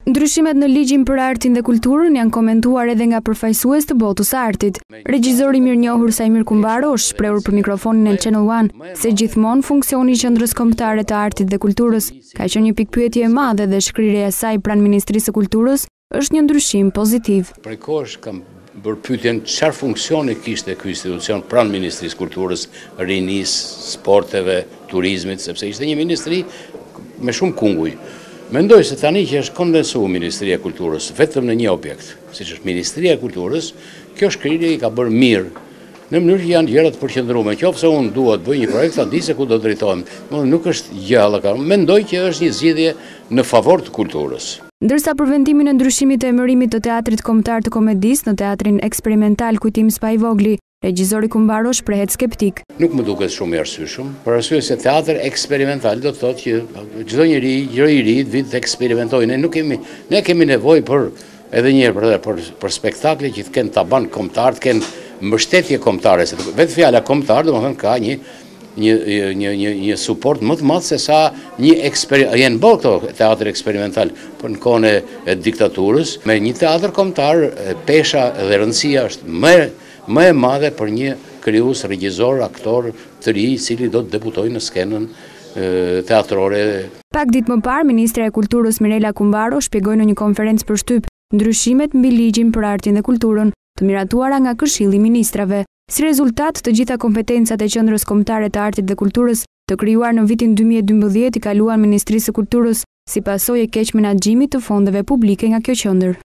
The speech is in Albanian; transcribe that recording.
Ndryshimet në ligjin për artin dhe kulturën janë komentuar edhe nga përfaqësues të botës së artit. Regjizori mirënjohur QKAK është shprehur për mikrofonin e Channel One se gjithmonë funksioni i Qendrës Kombëtare të Artit dhe Kulturës ka qenë një pikpyetje e madhe dhe shkrirja e saj pranë Ministrisë së Kulturës është një ndryshim pozitiv. Prej kohësh kam bërë pyetjen çfarë funksioni kishte ky institucion pranë Ministrisë së Kulturës, rinisë, sporteve, turizmit, sepse ishte një ministri me shumë kunguj. Mendoj se tani që është kondensuar Ministria e Kulturës vetëm në një objekt, siç është Ministria e Kulturës, kjo shkrirje i ka bërë mirë. Në mënyrë që janë gjëra të përqendruara, qofse unë dua të bëj një projekt, ta di se ku do drejtohem. Nuk është gjallë ka. Mendoj që është një zgjidhje në favor të kulturës. Ndërsa për vendimin e ndryshimit të emërimit të Teatrit Kombëtar të Komedisë në Teatrin Eksperimental Kujtim Spa i Vogli, regjizori Kumbaro shprehet skeptik. Nuk më duket shumë i arsyeshëm, për arsye se teatr eksperimental do të thotë që çdo njeri i ri të vit të eksperimentojë. Ne kemi nevojë edhe një herë për spektakle që të kenë taban kombëtar, të kenë mbështetje kombëtare. Vetë fjala kombëtar domethënë ka një suport më të madh se sa janë bërë këto teatr eksperimental për në kohën e diktaturës. Me një teatr kombëtar, pesha dhe rëndësia është më e madhe për një krijues, regjizor, aktor të ri i cili do të debutojë në skenën teatrore. Pak ditë më parë, Ministra e Kulturës Kumbaro shpjegoi në një konferencë për shtyp ndryshimet mbi ligjin për artin dhe kulturën, të miratuara nga Këshilli i Ministrave. Si rezultat, të gjitha kompetencat e Qendrës Kombëtare të Artit dhe Kulturës, të krijuar në vitin 2012, i kaluan Ministrisë së Kulturës si pasojë e keq menaxhimit të fondeve publike nga kjo qendër.